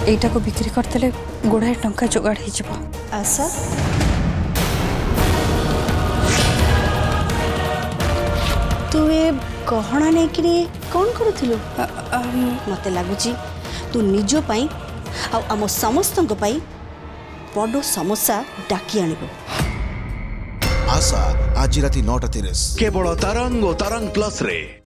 एटा को बिक्री करते गुड़ाए टंका जोगाड़ हो। आशा तू ए गहना नहीं कि कौन करूँ मत लगुच तू निज पाई आम समस्त बड़ समस्या डाकी आनिबो। आशा आज राति 9:30 केवल तरंग और तरंग प्लस रे।